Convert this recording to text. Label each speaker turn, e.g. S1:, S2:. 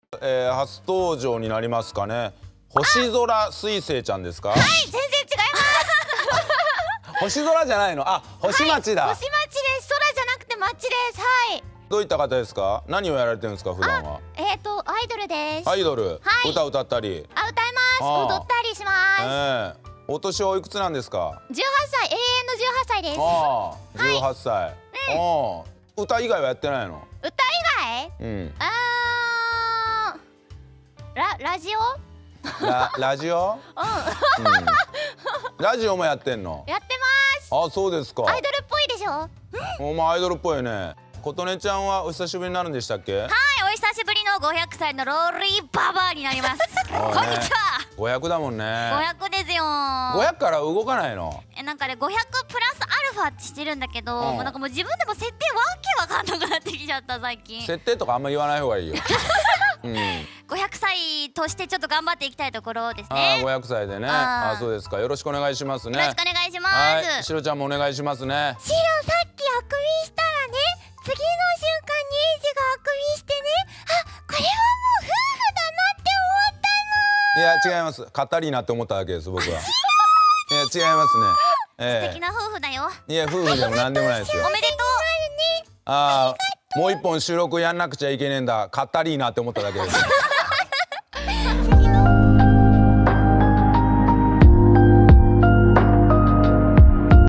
S1: 初登場になりますかね。星空水星ちゃんですか？
S2: はい、全然違います。
S1: 星空じゃないの？あ、星町だ。
S2: はい、星町です。空じゃなくて町です。はい。
S1: どういった方ですか？何をやられてるんですか、普段は？
S2: アイドルです。
S1: アイドル。
S2: はい。
S1: 歌歌ったり。
S2: 歌います。踊ったりします。
S1: お年おいくつなんですか
S2: ？18歳、永遠の18歳です。
S1: 18歳。歌以外はやってないの？
S2: 歌以外？ラジオ？
S1: ラジオ？ラジオもやってんの？
S2: やってます。
S1: あ、そうですか。
S2: アイドルっぽいでしょ？
S1: お前アイドルっぽいね。琴音ちゃんはお久しぶりになるんでしたっけ？
S3: はい、お久しぶりの500歳のローリーババアになります。こんにちは。
S1: 500だもんね。
S3: 500ですよ。
S1: 500から動かないの？
S3: なんかね、500プラスアルファってしてるんだけど、なんかもう自分でも設定わけわかんなくなってきちゃった最近。
S1: 設定とかあんま言わない方がいいよ。
S3: 500歳としてちょっと頑張っていきたいところですね。
S1: 500歳でね。そうですか。よろしくお願いしますね。
S3: よろしくお願いします。
S1: しろちゃんもお願いしますね。
S2: しろ、さっきあくびしたらね、次の瞬間にエイジがあくびしてね、これはもう夫婦だなって思ったの。
S1: いや違います。カタリーナって思っただけです僕は。いや違いますね。
S3: 素敵な夫婦だよ。
S1: いや夫婦でもなんでもないですよ。
S3: おめでとう。
S1: もう一本収録やんなくちゃいけねえんだ。カタリーナって思っただけです。